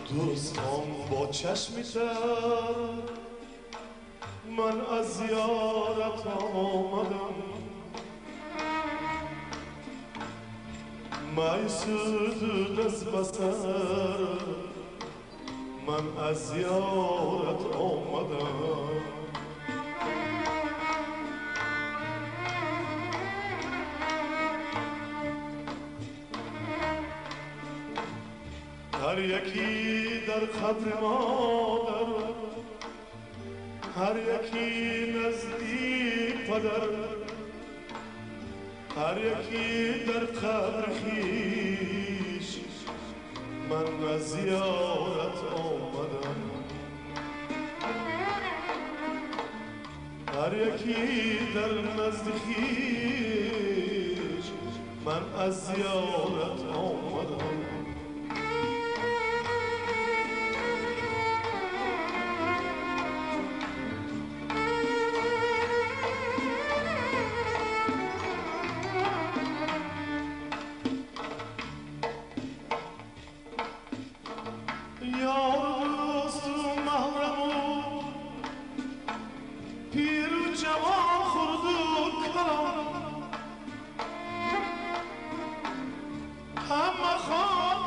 دوستان با چشمی تر من از زیارت آمدم، میسود از بسر من از زیارت آمدم. هر یکی در قبر مادر، هر یکی نزدیک پدر، هر یکی در قبر خویش من از زیارت آمدم. هر یکی در نزد خویش من از زیارت آمدم. یار دوست و محرم و پیر و جوان خرد و کلان، همه خواه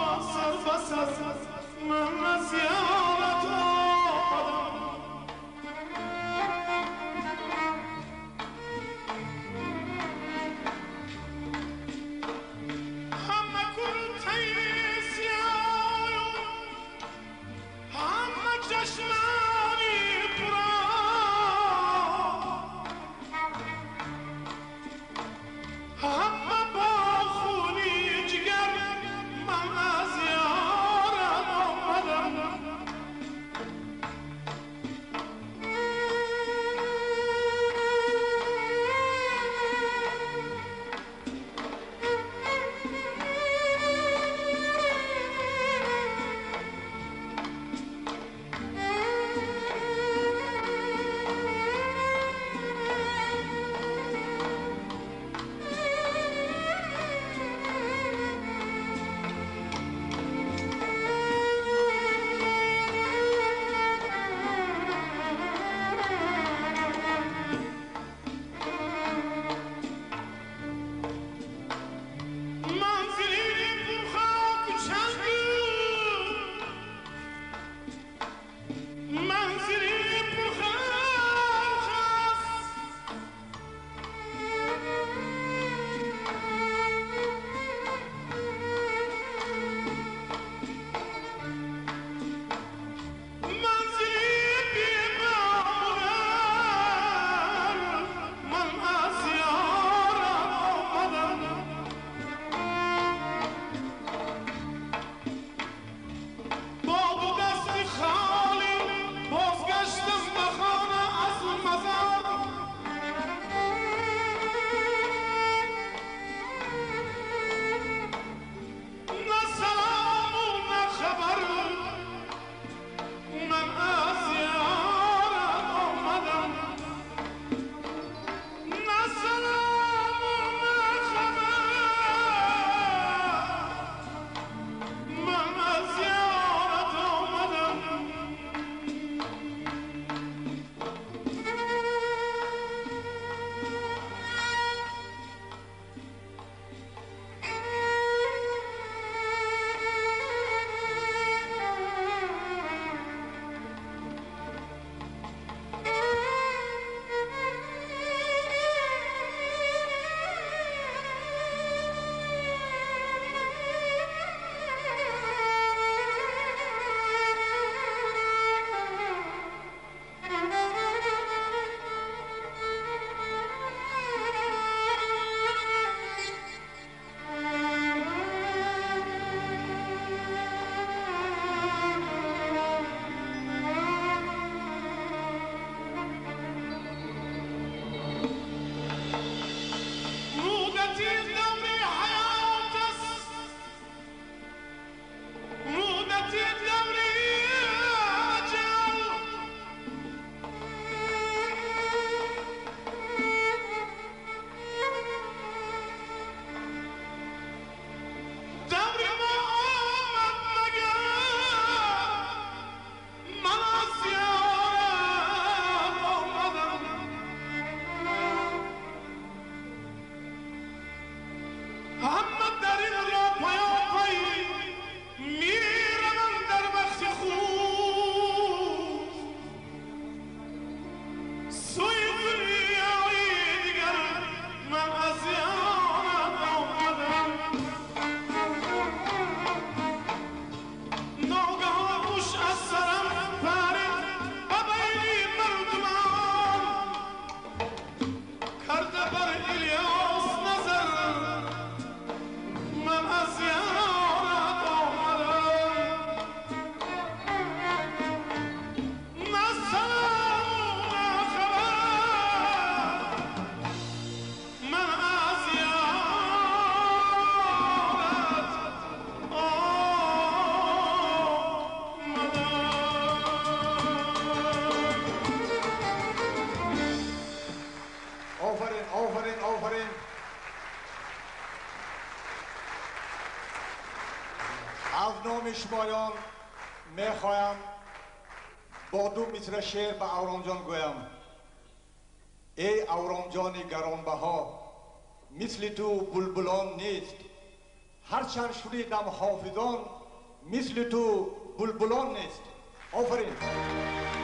اما در این را پیاپی میروم در وقت خوب سوی دنیای دیگر من از یارت آمدم ناگهان خوش از سرم پرید ابری مردمان کرده بر الیاس نظر من از یارت آمدم نه سلام نه خبر من از یارت آفرین آفرین آفرین. از نام شمایان میخوایم با دو مصرع شعر به اورام جان گویم. ای اورام جان گرانبها مثل تو بلبلان نیست هرچند شنیدم حافظان مثل تو بلبلان نیست. آفرین.